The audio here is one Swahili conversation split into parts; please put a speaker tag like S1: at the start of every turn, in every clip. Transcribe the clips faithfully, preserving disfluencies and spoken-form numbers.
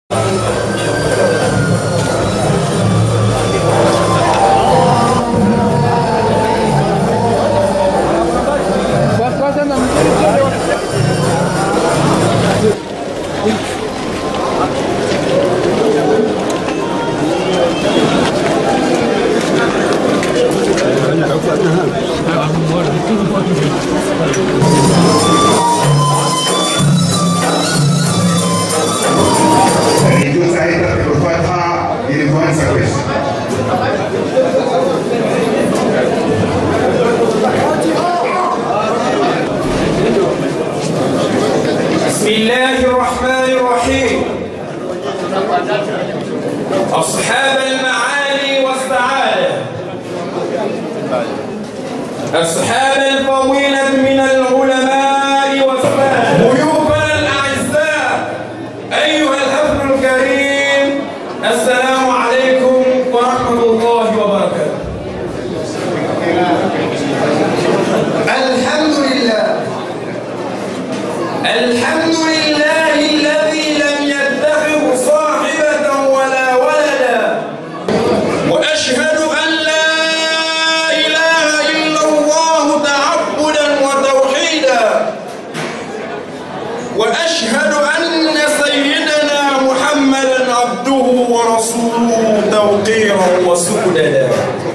S1: بسم الله الرحمن الرحيم. أصحاب المعالي والسعادة، أصحاب الفضيلة من العلماء والسادة، ضيوفنا الأعزاء، أيها الحفل الكريم، السلام عليكم ورحمة الله وبركاته. الحمد لله الحمد لله الذي لم يتخذ صاحبة ولا ولدا، وأشهد أن لا إله إلا الله تعبدا وتوحيدا، وأشهد أن سيدنا محمدا عبده ورسوله توقيرا وسددا.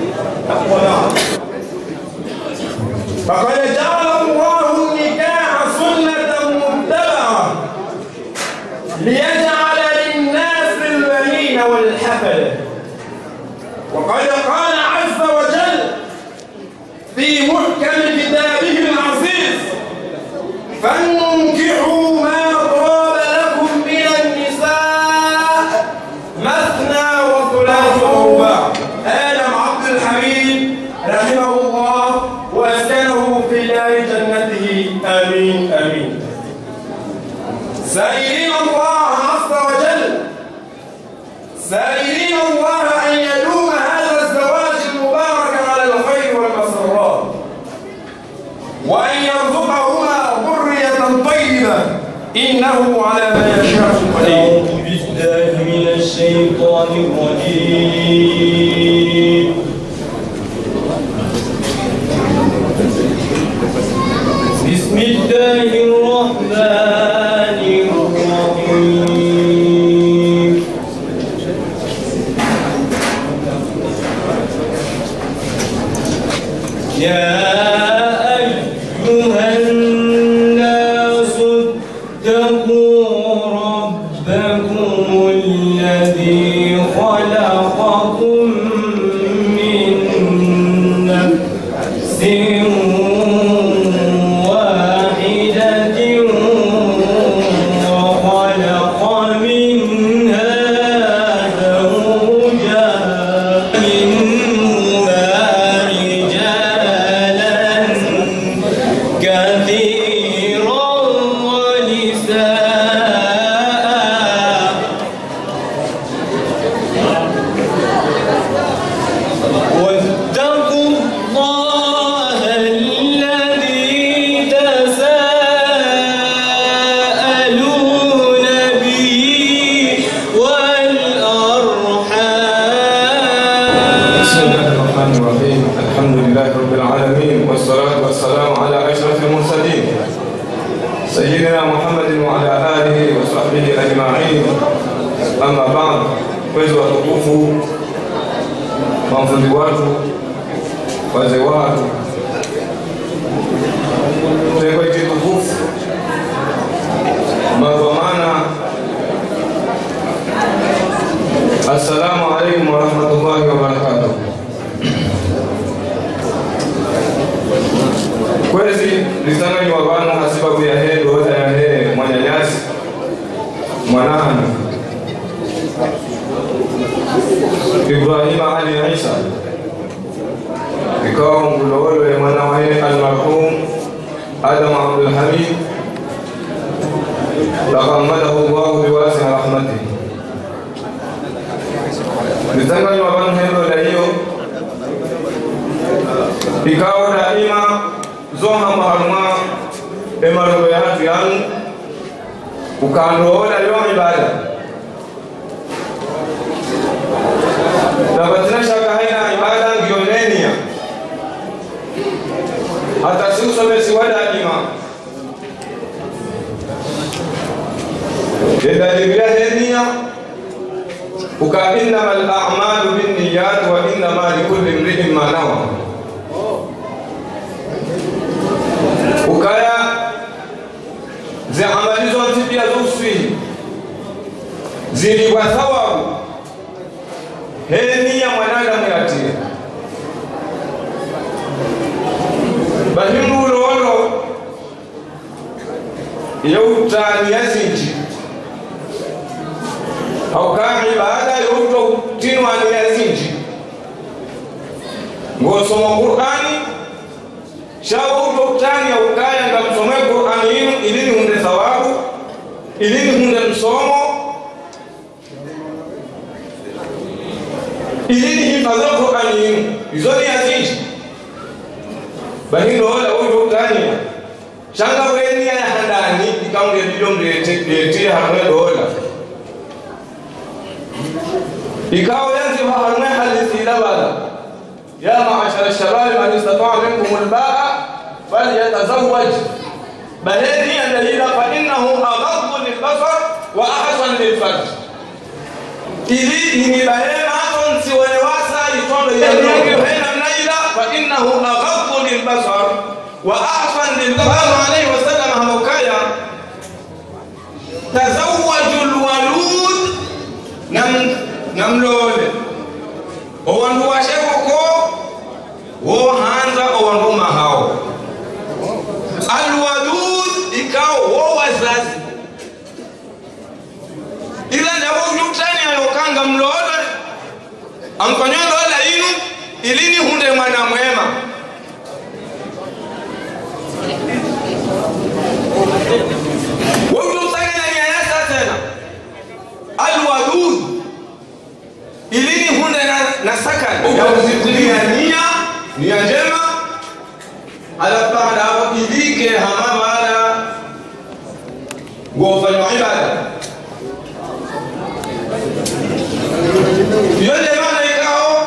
S1: فقد جعل الله النكاح سنة متبعة ليجعل للناس البنين والحفلة، وقد قال عز وجل في محكم كتابه العزيز: فانكحوا ما طاب لكم من النساء مثنى وثلاث ورباع. آدم عبد الحميد رحمه الله وأسكنه في دار جنته، آمين آمين. سائلين الله عز وجل سائلين الله أن يدوم هذا الزواج المبارك على الخير والمسرات، وأن يرزقهما ذرية طيبة، إنه على ما يشاء قدير.
S2: أعوذ بالله من الشيطان الرجيم. بسم الله الرحمن الرحيم. يا أيها الناس اتقوا ربكم الذي خلقكم من نفس
S3: سيدنا محمد وعلى آله وصحبه أجمعين. أما بعد، mwezi wa tukufu, wanafunzi watu, wazee watu, tengwe tukufu madhamana. Assalamu alaikum wa rahmatullahi wa barakatuh. Kwezi lisana ni wabana hasibabu ya hee doza ya hee mwanyanyasi mwanahani Ibrahima Ali Isa ikawa mkulowele mwana wa hee almarhum Adam Abdul Hamid taqammadahu Allahu biwasi rahmatihi. Lisana ni wabana hee doza hiyo ikawa daima zoha maharuma emarolo ya hatu yanu ukandoola yo ibada hata si usomesi wada ima yadalibia henia uka innamal a'malu binniyat wa innama likulli imri'in ma nawa ukaya zi amali zote pia zoswi zili kwa thawabu henia mwanadamu yatia bahimu lolo yauta niyazinji au kama ibada yauta tinwa niyazinji ngosoma Qur'ani shawo utani au kaya ngamsoma Qur'ani yinu ilini hunde thawabu ilini hunde msomo ilini hifadha Qur'ani yinu izoni yazinji bahindo wala huyo utani shanga weni ya handani ikaunge bilombe tete hamwe dola ikao yanzi harma halithi labala ya ma'ashara ash-shabab man istata'a minkum al-ba'a falyatazawwaj bahani dalila fa innahu aghaddu lil-basar wa ahsan lil-farj ili ni bahana on siwele wasa itondo ya hena naila fa innahu aghaddu lil-basar wa ahsan lil-farj alayhi wa sallam hamukaya tazawwajul walud nam namlole owandu washeko wo hanza owandu mahao alwadud ikao wo wazazi ila ndabo yutani ayokanga mlole amfanya dola inu ilini hunde mwana mwema wo yutani na yasa tena alwadud ilini hunde na, na sakani ya uzikulia nia nia njema ala baada hapo ilike hama baada gofanya ibada yole maana ikao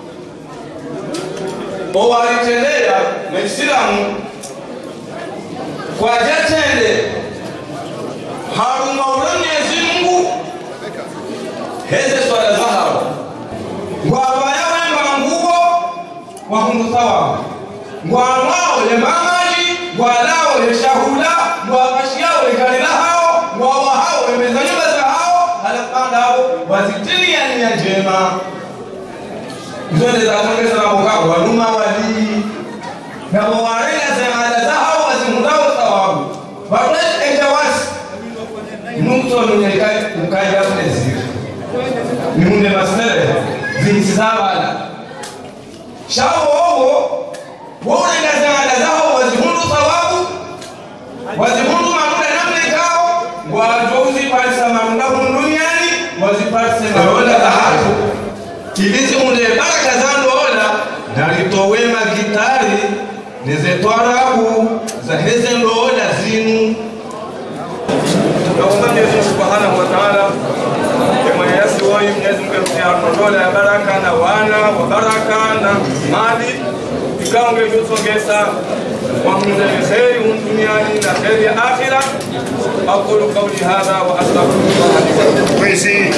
S3: owalitelea Muislamu kwa jatende haruma Mwenyezi Mungu heze swala zahara ngwabaya wema ngugo wa humsawa ngwalao le mamaji ngwalao le shahula ngwabashiao le kalila hao ngwawa hao le mezanyuma za hao halapanda hao wazitilia nia njema zote za tongeza na mokako wanuma wali na mwarela zemada za hao wazimundao thawabu wakule ejawasi nukto nunyekai mkaja mneziri ni munde masnele zinisizabala shawo ogo wole ngazana zao wazimundu thawabu wazimundu mamuda namne kao wajozi parisa mamuda duniani waziparisa mamuda dhahabu kilizi munde baraka zando ola nalitowema gitari nizetwarabu za heze ndola zinu naomba Mwenyezi Subhanahu wa Ta'ala yasi wao Mwenyezi Mungu atuondoe ya baraka na wana wa baraka na mali ikaonge kusongeza wa kheri duniani na kheri ya akhira aqulu qawli hadha wa astaghfirullah
S4: kwezi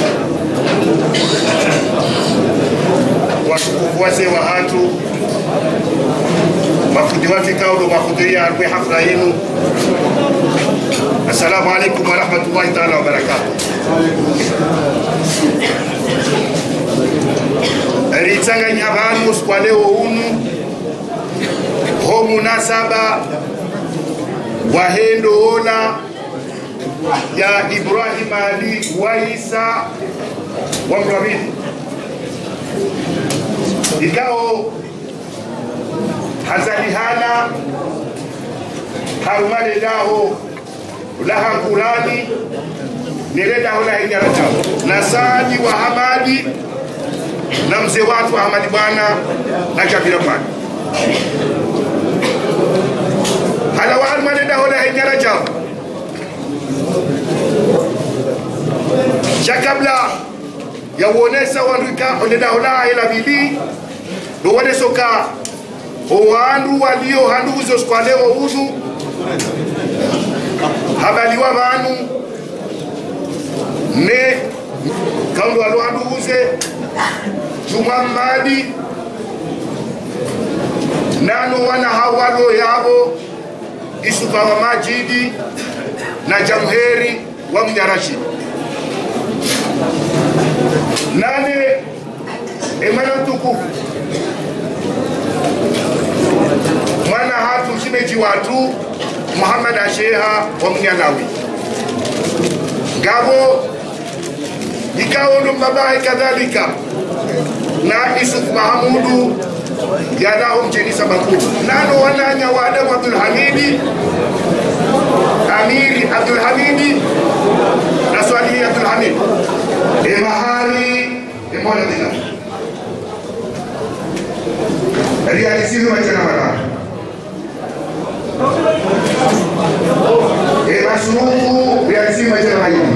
S4: watukufu wazee wa hatu mafundi wake kaudo mafudiria alikuwa hafla yenu. Assalamu alaikum wa rahmatullahi ta'ala wa barakatuh. Alitanganya abantu kwa leo unu ho munasaba wahendo ona ya Ibrahim Ali wa Isa wa Mrabini ikao hazalihana harumale daho ulaha Qurani nireda hola hinyarata na Saadi wa Hamadi na mzee watu wa Hamadi bwana na Kabila bwana hala wa harumale daho hola hinyarata shakabla ya uonesa wanduka oneda hola ila bili do wone soka owandu walio handuzo skwalewo udu habaliwa vanu ne kaundo walo handuze Muhammadi nano wana hawalo yabo isufa wa Majidi na Jamheri wa Mnyarashi nane emana tukufu mwana hatu shimeji watu Muhammad Asheha wa Mnyalawi gabo ikaondo babaye kadhalika na Isuf Mahamudu yadaho mjeni sabaku nano wananya wa Adamu Abdul Hamidi Amiri Abdul Hamidi na Swalihi Abdul Hamid emahari emola dina realizizo machana mara emasurufu realizizo machana mayini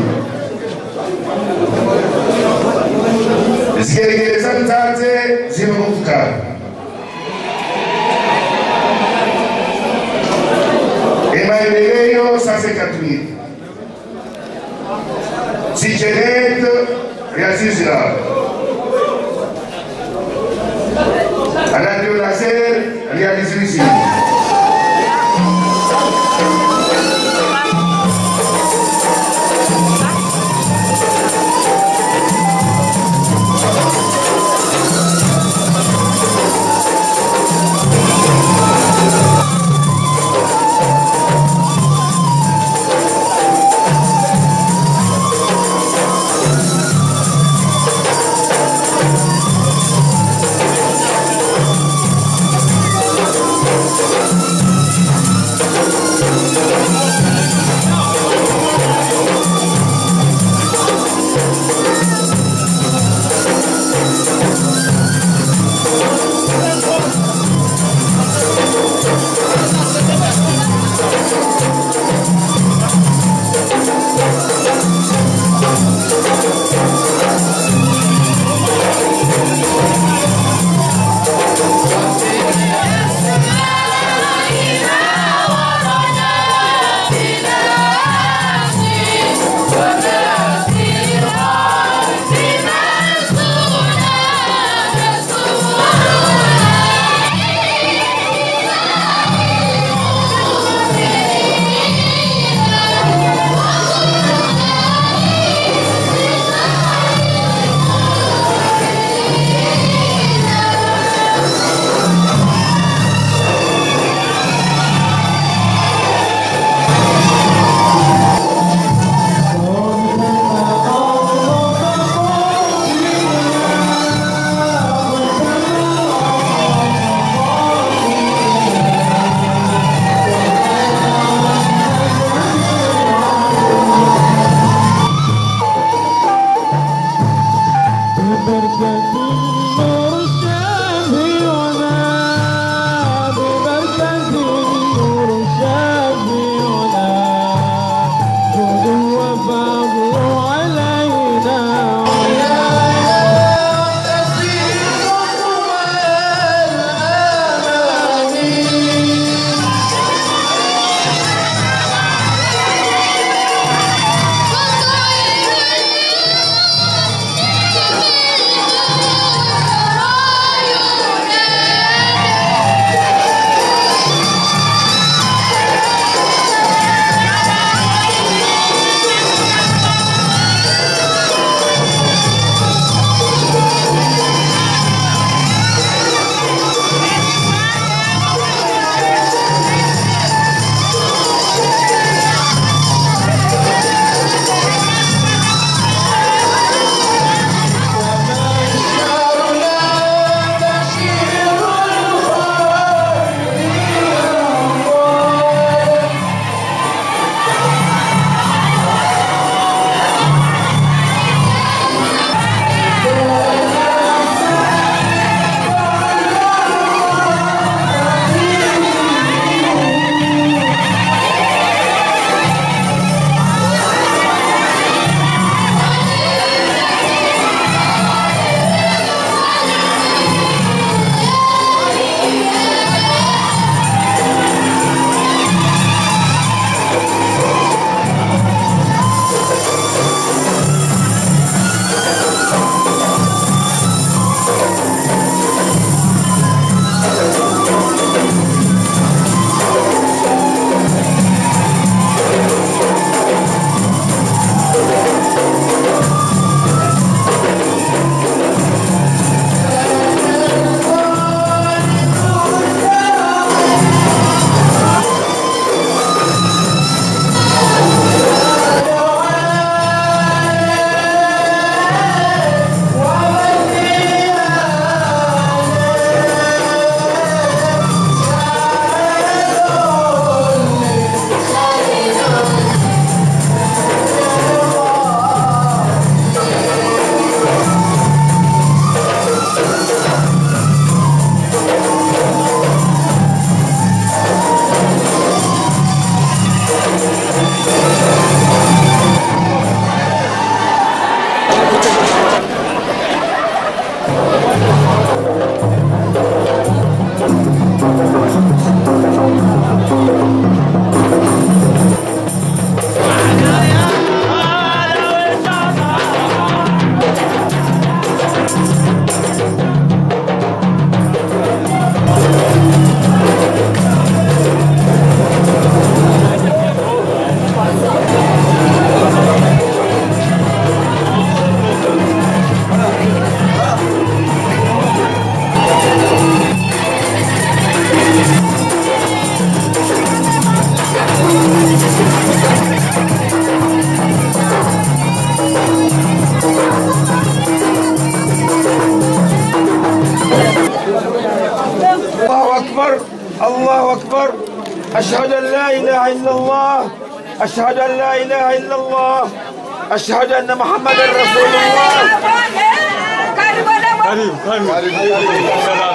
S4: zigeregereza ntanze zimufuka emaendeleo sasa ikatulia sichenet realizizira anadio laser realizizira
S1: أشهد أن لا إله إلا الله أشهد أن لا إله إلا الله أشهد أن محمدا رسول الله.